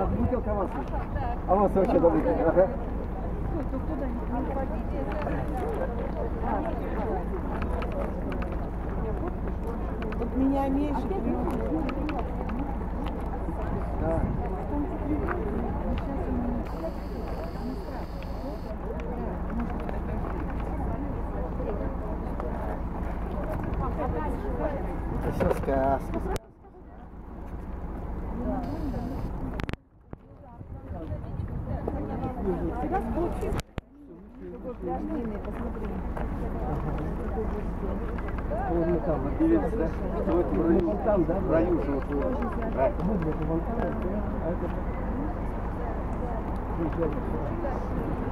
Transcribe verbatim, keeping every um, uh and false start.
А бутылка у вас? А у вас вообще добрый. Ага. Вот меня меньше. Да. Это все сказки. Вон там, берется, да? Вот в районе, там, да? В районе живут. Да. Вот это вон там, а это...